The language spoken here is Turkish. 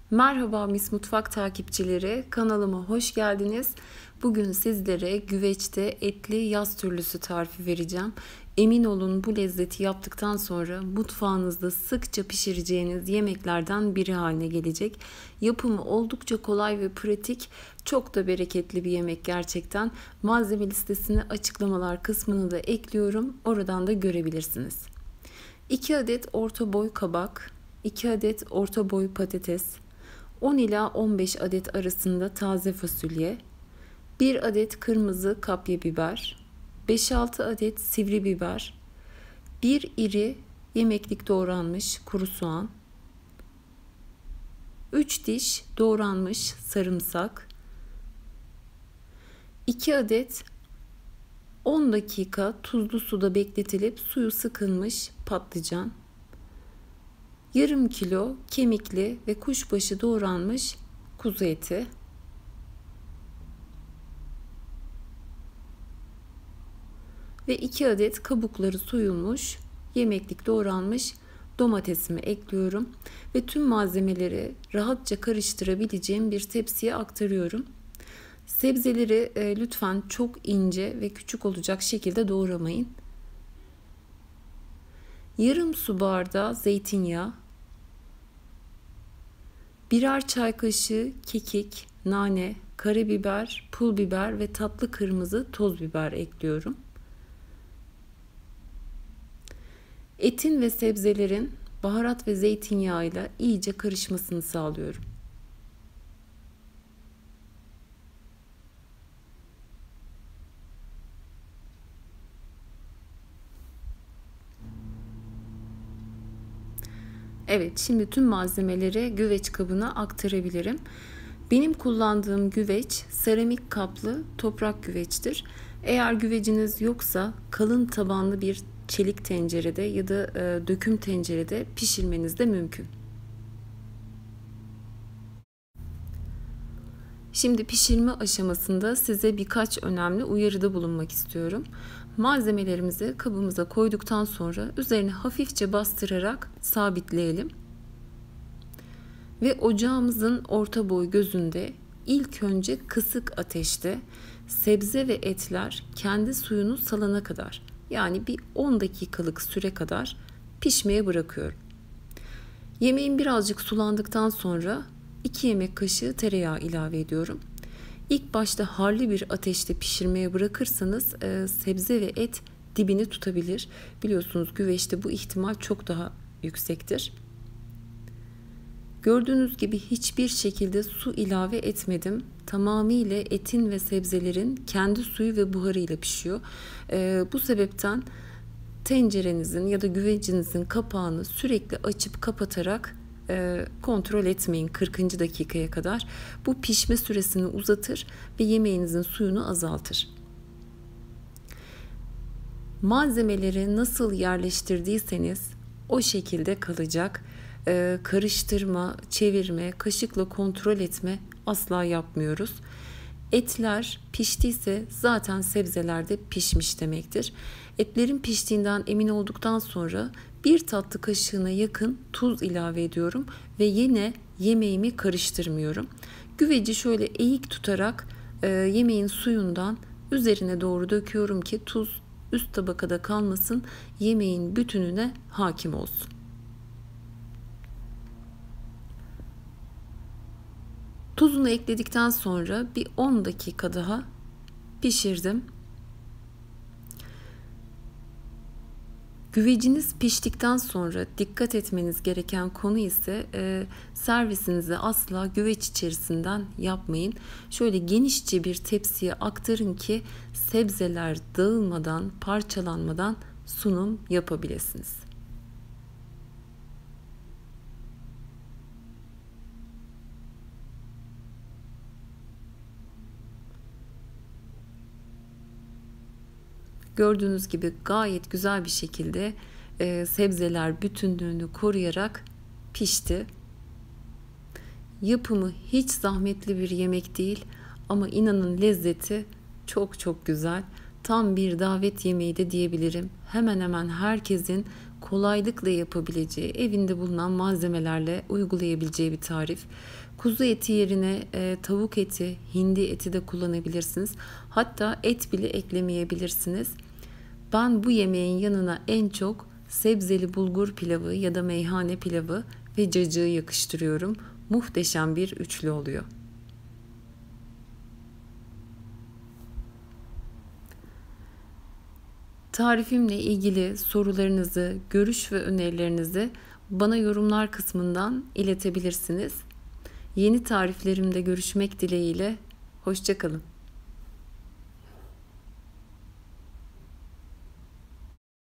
Merhaba Mis Mutfak takipçileri, kanalıma hoş geldiniz. Bugün sizlere güveçte etli yaz türlüsü tarifi vereceğim. Emin olun bu lezzeti yaptıktan sonra mutfağınızda sıkça pişireceğiniz yemeklerden biri haline gelecek. Yapımı oldukça kolay ve pratik, çok da bereketli bir yemek gerçekten. Malzeme listesini açıklamalar kısmına da ekliyorum, oradan da görebilirsiniz. 2 adet orta boy kabak, 2 adet orta boy patates, 10 ila 15 adet arasında taze fasulye, 1 adet kırmızı kapya biber, 5-6 adet sivri biber, 1 iri yemeklik doğranmış kuru soğan, 3 diş doğranmış sarımsak, 2 adet 10 dakika tuzlu suda bekletilip suyu sıkılmış patlıcan, yarım kilo kemikli ve kuşbaşı doğranmış kuzu eti, ve 2 adet kabukları soyulmuş yemeklik doğranmış domatesimi ekliyorum ve tüm malzemeleri rahatça karıştırabileceğim bir tepsiye aktarıyorum. Sebzeleri lütfen çok ince ve küçük olacak şekilde doğramayın. Yarım su bardağı zeytinyağı, birer çay kaşığı kekik, nane, karabiber, pul biber ve tatlı kırmızı toz biber ekliyorum. Etin ve sebzelerin baharat ve zeytinyağıyla iyice karışmasını sağlıyorum. Evet, şimdi tüm malzemeleri güveç kabına aktarabilirim. Benim kullandığım güveç seramik kaplı toprak güveçtir. Eğer güveciniz yoksa kalın tabanlı bir çelik tencerede ya da döküm tencerede pişirmeniz de mümkün. Şimdi pişirme aşamasında size birkaç önemli uyarıda bulunmak istiyorum. Malzemelerimizi kabımıza koyduktan sonra üzerine hafifçe bastırarak sabitleyelim. Ve ocağımızın orta boy gözünde ilk önce kısık ateşte sebze ve etler kendi suyunu salana kadar, yani bir 10 dakikalık süre kadar pişmeye bırakıyorum. Yemeğim birazcık sulandıktan sonra 2 yemek kaşığı tereyağı ilave ediyorum. İlk başta harlı bir ateşte pişirmeye bırakırsanız sebze ve et dibini tutabilir. Biliyorsunuz güveçte bu ihtimal çok daha yüksektir. Gördüğünüz gibi hiçbir şekilde su ilave etmedim. Tamamıyla etin ve sebzelerin kendi suyu ve buharıyla pişiyor. Bu sebepten tencerenizin ya da güvecinizin kapağını sürekli açıp kapatarak kontrol etmeyin 40. dakikaya kadar. Bu pişme süresini uzatır ve yemeğinizin suyunu azaltır. Malzemeleri nasıl yerleştirdiyseniz o şekilde kalacak. Karıştırma, çevirme, kaşıkla kontrol etme asla yapmıyoruz. Etler piştiyse zaten sebzeler de pişmiş demektir. Etlerin piştiğinden emin olduktan sonra 1 tatlı kaşığına yakın tuz ilave ediyorum ve yine yemeğimi karıştırmıyorum. Güveci şöyle eğik tutarak yemeğin suyundan üzerine doğru döküyorum ki tuz üst tabakada kalmasın, yemeğin bütününe hakim olsun. Tuzunu ekledikten sonra bir 10 dakika daha pişirdim. Güveciniz piştikten sonra dikkat etmeniz gereken konu ise servisinizi asla güveç içerisinden yapmayın. Şöyle genişçe bir tepsiye aktarın ki sebzeler dağılmadan, parçalanmadan sunum yapabilirsiniz. Gördüğünüz gibi gayet güzel bir şekilde sebzeler bütünlüğünü koruyarak pişti. Yapımı hiç zahmetli bir yemek değil ama inanın lezzeti çok çok güzel. Tam bir davet yemeği de diyebilirim. Hemen hemen herkesin kolaylıkla yapabileceği, evinde bulunan malzemelerle uygulayabileceği bir tarif. Kuzu eti yerine tavuk eti, hindi eti de kullanabilirsiniz. Hatta et bile eklemeyebilirsiniz. Ben bu yemeğin yanına en çok sebzeli bulgur pilavı ya da meyhane pilavı ve cacığı yakıştırıyorum. Muhteşem bir üçlü oluyor. Tarifimle ilgili sorularınızı, görüş ve önerilerinizi bana yorumlar kısmından iletebilirsiniz. Yeni tariflerimde görüşmek dileğiyle, hoşça kalın.